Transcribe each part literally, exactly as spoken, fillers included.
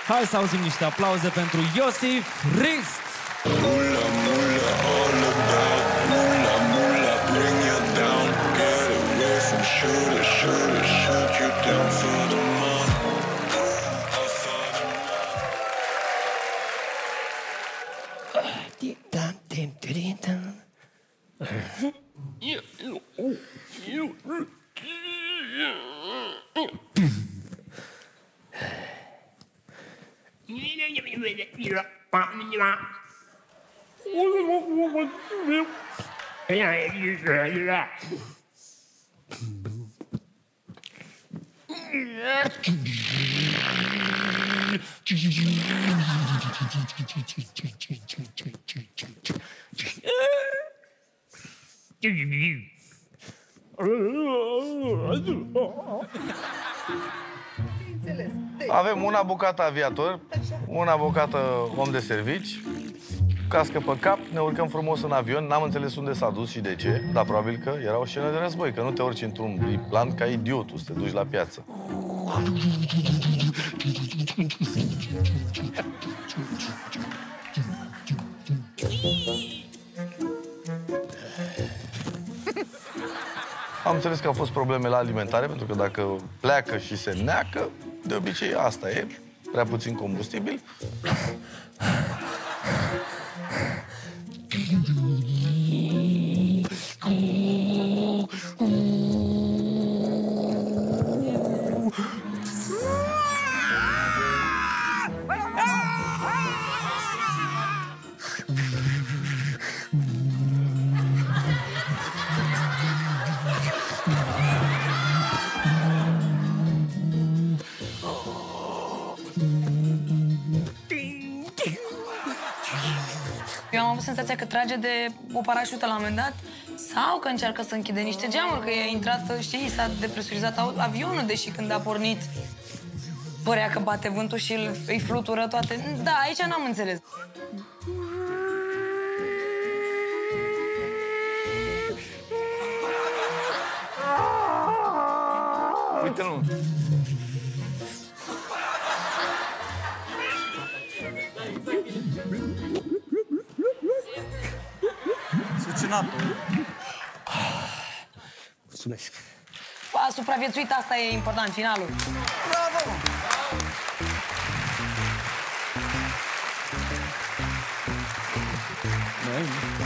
Hai să auzim niște aplauze pentru Iosif Rist! Mula, mula, all about. Mula, mula, bring you down. Get away from shooter, shooter, shoot you down for the money. Avem una bucată aviator, una bucată om de servici, cască pe cap, ne urcăm frumos în avion. N-am înțeles unde s-a dus și de ce, dar probabil că era o scenă de război, că nu te urci într-un plan ca idiotul, să te duci la piață. Am înțeles că au fost probleme la alimentare, pentru că dacă pleacă și se neacă, de obicei asta e, prea puțin combustibil. Eu am avut senzația că trage de o parașută la un moment dat sau că încearcă să închide niște geamuri, că e intrat, știi, s-a depresurizat avionul, deși când a pornit părea că bate vântul și îl, îi flutură toate. Da, aici n-am înțeles. Uite-l! Sucinatul. Mulțumesc. A supraviețuit, asta e important, finalul. Bravo! Noi?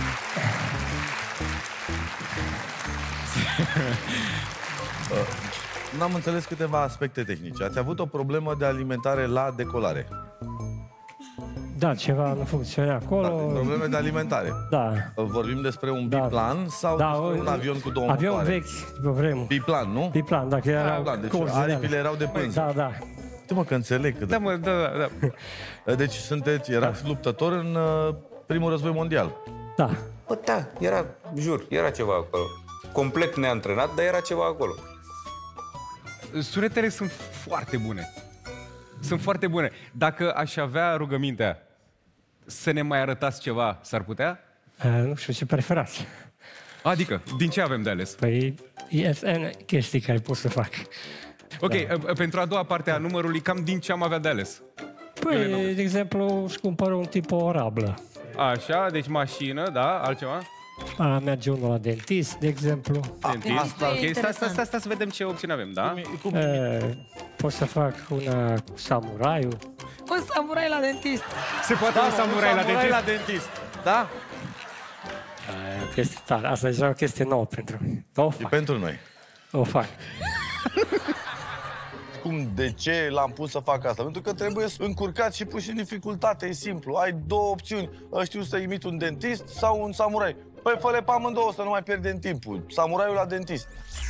N-am înțeles câteva aspecte tehnice. Ați avut o problemă de alimentare la decolare. Da, ceva nu funcționa acolo. Da, probleme de alimentare. Da. Vorbim despre un Da. biplan sau Da, despre o- un avion cu două Avion motoare? vechi, după vremuri. Biplan, nu? Biplan, dacă erau Da, deci corzi de aripile alea. erau de pânză. Da, da. Uite mă că înțeleg. Cât Da, mă, da, da, da. Deci sunteți, erați da. luptător în uh, primul război mondial. Da. Bă, da, era, jur, era ceva acolo. Complet neantrenat, dar era ceva acolo. Sunetele sunt foarte bune. Sunt foarte bune. Dacă aș avea rugămintea să ne mai arătați ceva, s-ar putea? A, nu știu ce preferați. Adică, din ce avem de ales? Păi, e N chestii care pot să fac. Ok, da. Pentru a doua parte a numărului, cam din ce am avea de ales? Păi, de exemplu, își cumpără un tip o rablă. Așa, deci mașină, da, altceva? A, merge unul la dentist, de exemplu. Dentist. Asta e Ok, stai, interesant. stai, stai, stai să vedem ce opțiuni avem, da? E, pot să fac una cu samuraiul. Un samurai la dentist. Se poate un samurai la dentist? la dentist. Da? E, chestie tare. Asta e deja o chestie nouă pentru mine. O E fac. pentru noi. O fac. Cum, de ce l-am pus să fac asta? Pentru că trebuie să încurcați și puși în dificultate, e simplu. Ai două opțiuni. Știu să imit un dentist sau un samurai. Păi fă-le pe amândouă să nu mai pierdem timpul. Samuraiul la dentist.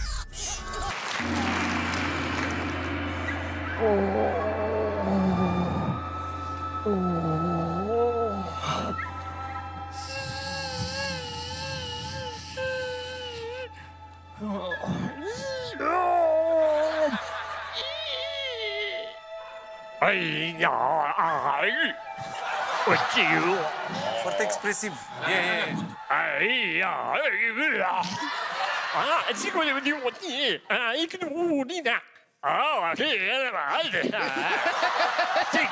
Foarte expresiv. E, e, e.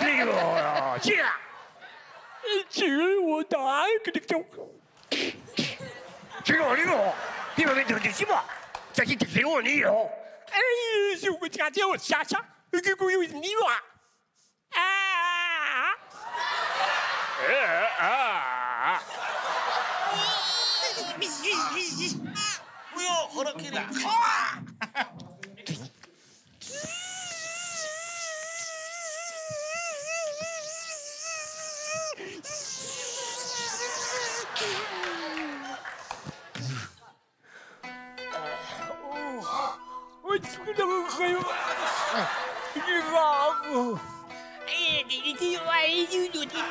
这个这个，这个我打给你走。这个这个，你们这这什么？这是这我你哦。哎，是我家叫我下下，这个有你嘛？啊啊啊！ 不要喝了给了。 我这个还有，你妈不？哎，你你哎，你你你你。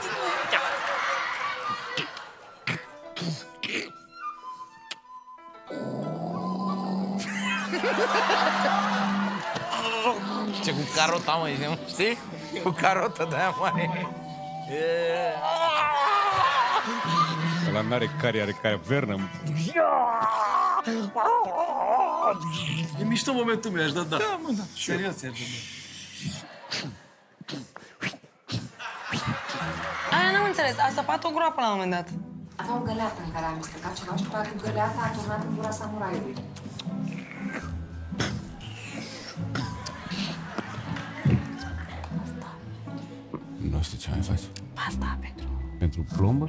Ce cu carota, mă, știi? Cu carota de-aia mare. Ăla n-are care, are care vernă. E mișto momentul meu, aș da, da. Da, mă, da. Serios, e Aia n-am înțeles. A săpat o groapă la un moment dat. Avea o găleată în care a amestecat ceva și toată găleata a turnat în gura samuraiului. Nu știu ce mai faci. Pasta pentru... Pentru plombă?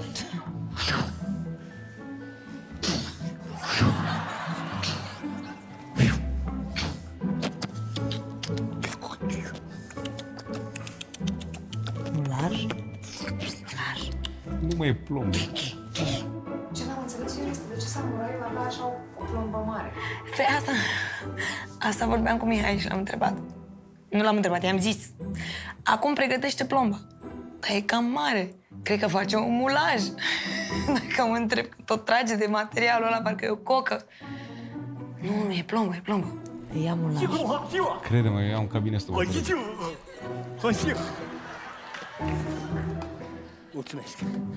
Larj? Nu mai e plombă. Ce n-am înțeles eu este de ce samuraiul avea așa o plombă mare. Pe asta... Asta vorbeam cu Mihai și l-am întrebat. Nu l-am întrebat, i-am zis. Acum pregătește plomba. Dar e cam mare. Cred că face un mulaj. Dacă mă întreb, tot trage de materialul ăla, parcă e o cocă. Nu, nu, e plombă, e plombă. Ia mulaj. Crede-mă, eu am cabine stomacă. Mulțumesc.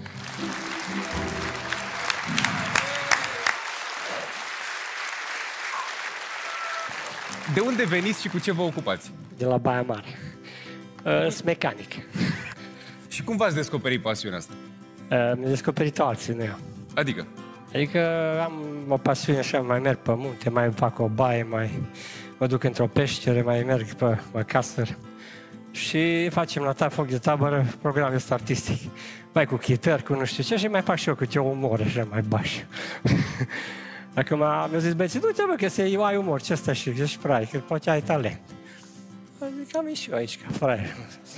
De unde veniți și cu ce vă ocupați? De la Baia Mare. Sunt mecanic. Și cum v-ați descoperit pasiunea asta? Mi-a descoperit alții, nu eu. Adică? Adică am o pasiune așa, mai merg pe munte, mai fac o baie, mai mă duc într-o peșteră, mai merg pe acasă și facem la ta foc de tabără program ăsta artistic. Mai cu chitări, cu nu știu ce și mai fac și eu câte o umor așa mai baș. Dacă m-a zis băieții, du-te mă că se, ai umor, ce ăsta și ești frai, că poate ai talent. Zic, am și eu aici ca fraier.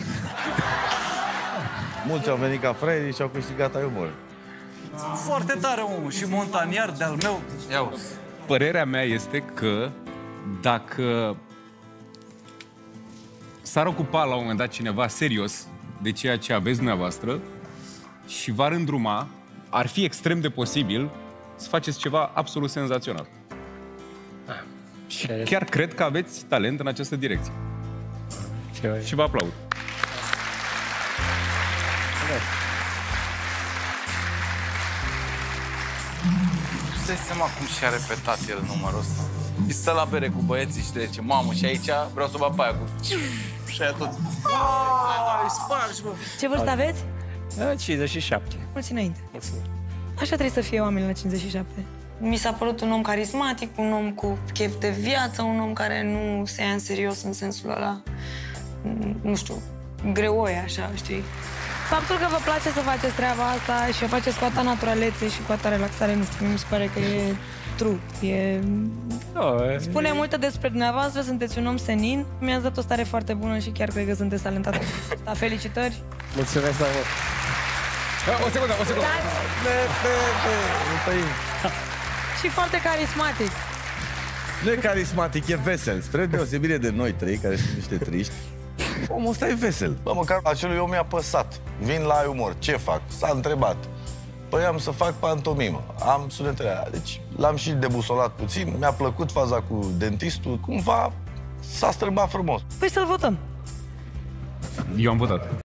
Mulți au venit ca fraieri și au câștigat ai umor. foarte tare, omul. Și montaniar de-al meu. Iau. Părerea mea este că dacă s-ar ocupa la un moment dat cineva serios de ceea ce aveți dumneavoastră și v-ar îndruma, ar fi extrem de posibil să faceți ceva absolut senzațional. Și chiar cred că aveți talent în această direcție. Și vă aplaud. Îți dai seama cum și-a repetat el numărul ăsta? Și stă la bere cu băieții și zice, mamă, și aici vreau să o bag pe aia cu... Și aia tot... Ai spargi, bă! Ce vârstă aveți? cincizeci și șapte. Mulți înainte. Mulțumesc. Așa trebuie să fie oamenii la cincizeci și șapte. Mi s-a părut un om carismatic, un om cu chef de viață, un om care nu se ia în serios în sensul ăla, nu știu, greoie, așa, știi? Faptul că vă place să faceți treaba asta și o faceți cu atâta naturalețe și cu atâta relaxare, nu știu, mi se pare că e true. E... No, Spune multe despre dumneavoastră, sunteți un om senin. Mi-ați dat o stare foarte bună și chiar cred că sunteți talentat. Da, felicitări! Mulțumesc foarte mult! O secundă, o secundă! Și foarte carismatic. Nu e carismatic, e vesel. Spre deosebire de noi trei, care sunt niște triști, omul ăsta e vesel. Bă, măcar acelui om mi-a păsat. Vin la ai umor, ce fac? S-a întrebat. Păi am să fac pantomimă, am sunetele alea. Deci l-am și debusolat puțin, mi-a plăcut faza cu dentistul. Cumva s-a strâmbat frumos. Păi să-l votăm. Eu am votat.